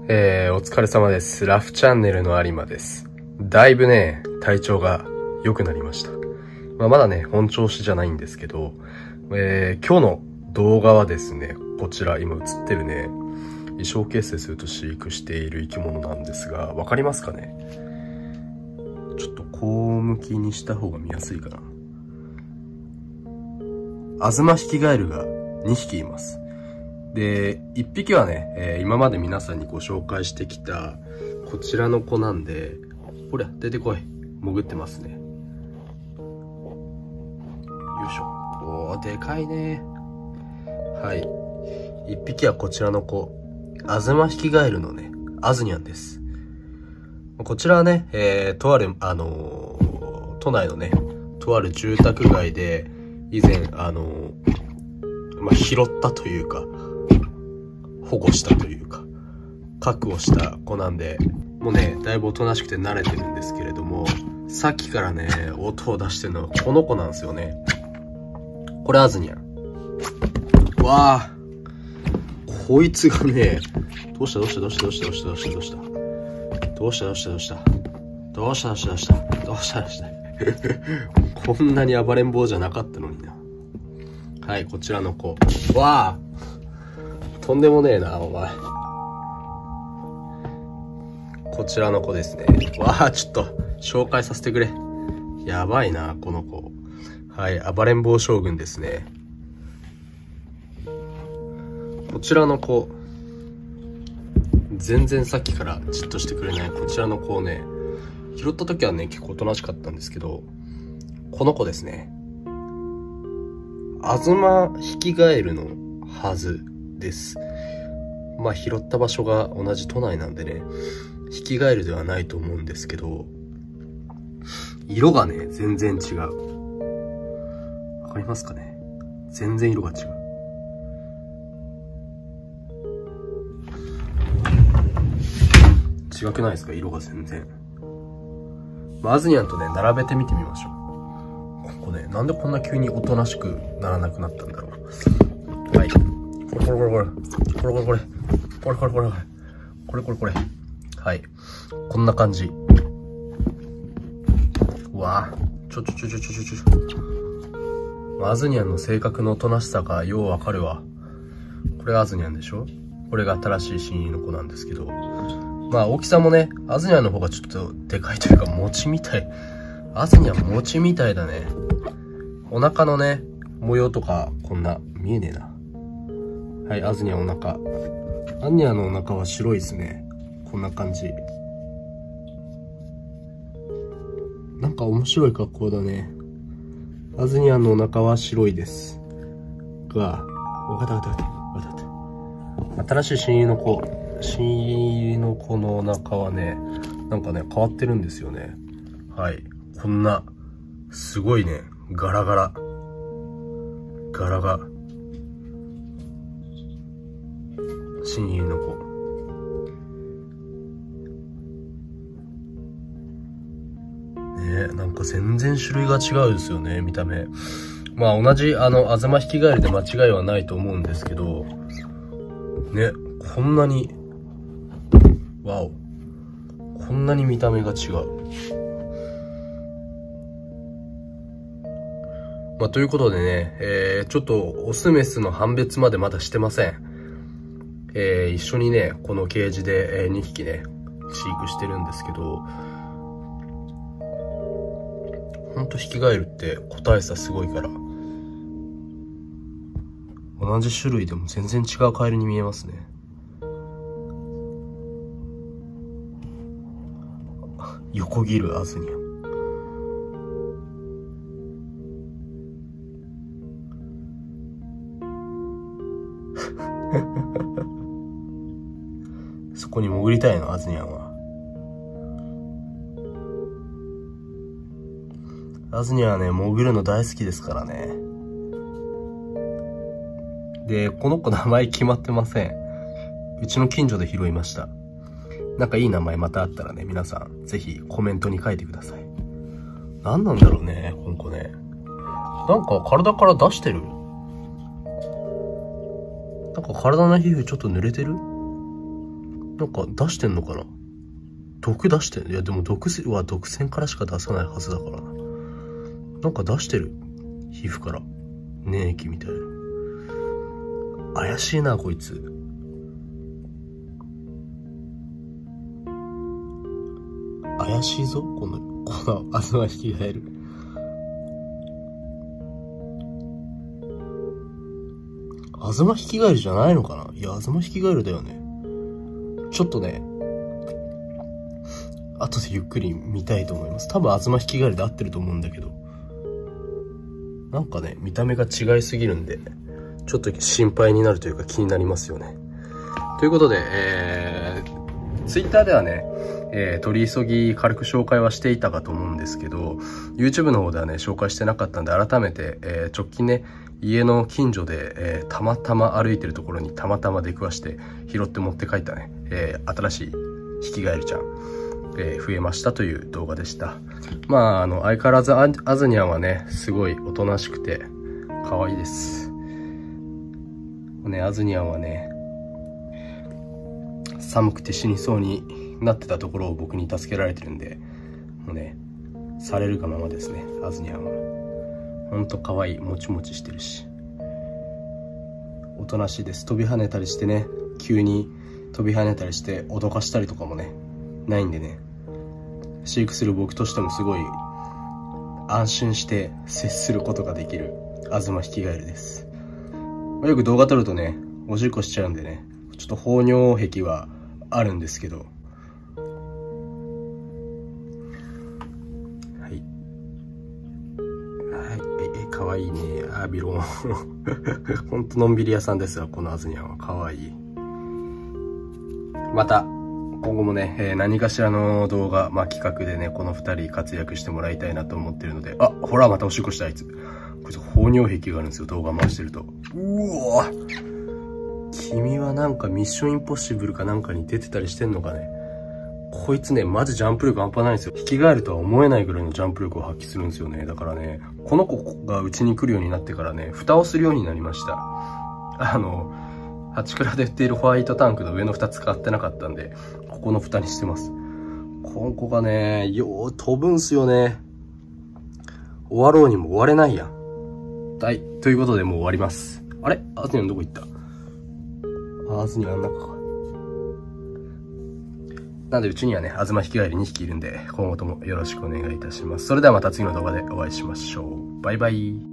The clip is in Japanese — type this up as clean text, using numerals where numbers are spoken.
お疲れ様です。ラフチャンネルの有馬です。だいぶね、体調が良くなりました。まだね、本調子じゃないんですけど、今日の動画はですね、こちら今映ってるね、衣装形成すると飼育している生き物なんですが、わかりますかね？ちょっとこう向きにした方が見やすいかな。アズマヒキガエルが2匹います。で、1匹はね、今まで皆さんにご紹介してきたこちらの子なんで、ほら出てこい、潜ってますね。よいしょ。おー、でかいね。はい、1匹はこちらの子、アズマヒキガエルのね、アズニャンです。こちらはね、とある都内のね、とある住宅街で以前拾ったというか保護したというか確保した子なんで、もうねだいぶおとなしくて慣れてるんですけれども、さっきからね音を出してるのはこの子なんですよね。これアズニャン。わあ、こいつがね、どうしたこんなに暴れん坊じゃなかったのにな。はい、こちらの子。わあ、とんでもねえなお前。こちらの子ですね。わあ、ちょっと紹介させてくれ。やばいなこの子。はい、暴れん坊将軍ですね。こちらの子、全然さっきからじっとしてくれないこちらの子をね、拾った時はね結構おとなしかったんですけど、この子ですね、アズマヒキガエルのはずです。拾った場所が同じ都内なんでね、ヒキガエルではないと思うんですけど、色がね全然違う。わかりますかね？全然色が違う。違くないですか？色が全然。アズニャンとね並べてみてみましょう。ここね、なんでこんな急におとなしくならなくなったんだろう。はい、これはい、こんな感じ。うわアズニャンの性格のおとなしさがようわかるわ。これがアズニャンでしょ。これが新しい親友の子なんですけど、大きさもね、アズニャンの方がちょっとでかいというか、餅みたい。アズニャン餅みたいだね。お腹のね、模様とか、こんな、見えねえな。はい、アズニャンお腹。アズニャンのお腹は白いですね。こんな感じ。なんか面白い格好だね。アズニャンのお腹は白いです。わかった。新しい親友の子のお腹はね、なんかね変わってるんですよね。はい、こんなすごいね、ガラが親友の子ね。なんか全然種類が違うですよね、見た目。同じアズマヒキガエルで間違いはないと思うんですけどね、こんなにこんなに見た目が違う。ということでね、ちょっとオスメスの判別までまだしてません。一緒にねこのケージで、2匹ね飼育してるんですけど、ほんとヒキガエルって個体差すごいから、同じ種類でも全然違うカエルに見えますね。横切るアズニャン。そこに潜りたいの、アズニャンは。アズニャンはね潜るの大好きですからね。で、この子名前決まってません。うちの近所で拾いました。なんかいい名前またあったらね、皆さんぜひコメントに書いてください。何なんだろうね、この子ね。なんか体から出してる？なんか体の皮膚ちょっと濡れてる？ なんか出してんのかな。毒出してる。いや、でも毒は毒腺からしか出さないはずだからな。なんか出してる。皮膚から。粘液みたいな。怪しいな、こいつ。怪しいぞ、このアズマヒキガエル。アズマヒキガエルじゃないのかな。いや、アズマヒキガエルだよね。ちょっとね、後でゆっくり見たいと思います。多分アズマヒキガエルで合ってると思うんだけど。なんかね、見た目が違いすぎるんで、ちょっと心配になるというか気になりますよね。ということで、ツイッターではね、取り急ぎ軽く紹介はしていたかと思うんですけど、YouTube の方ではね、紹介してなかったんで、改めて、直近ね、家の近所で、たまたま歩いてるところにたまたま出くわして拾って持って帰ったね、新しいヒキガエルちゃん、増えましたという動画でした。まあ、相変わらずアズニャンはね、すごいおとなしくて可愛いです。ね、アズニャンはね、寒くて死にそうになってたところを僕に助けられてるんで、もうね、されるがままですね、アズニャンは。ほんと可愛い、もちもちしてるし。おとなしいです。飛び跳ねたりしてね、急に飛び跳ねたりして脅かしたりとかもね、ないんでね、飼育する僕としてもすごい安心して接することができるアズマヒキガエルです。よく動画撮るとね、おしっこしちゃうんでね、ちょっと放尿癖はあるんですけど、かわいいね。ビロン。ほんとのんびり屋さんですわ、このアズニャンは。かわいい。また、今後もね、何かしらの動画、企画でね、この2人活躍してもらいたいなと思ってるので、ほら、またおしっこしたあいつ。こいつ放尿癖があるんですよ、動画回してると。うわ君はなんかミッションインポッシブルかなんかに出てたりしてんのかね。こいつね、マジジャンプ力半端ないんですよ。ヒキガエルとは思えないぐらいのジャンプ力を発揮するんですよね。だからね、この子がうちに来るようになってからね、蓋をするようになりました。ハチクラで売っているホワイトタンクの上の蓋使ってなかったんで、ここの蓋にしてます。この子がね、よう飛ぶんすよね。終わろうにも終われないやん。はい。ということでもう終わります。あれアズニャンどこ行った？アズニャン中か。なんでうちにはね、アズマヒキガエル2匹いるんで、今後ともよろしくお願いいたします。それではまた次の動画でお会いしましょう。バイバイ。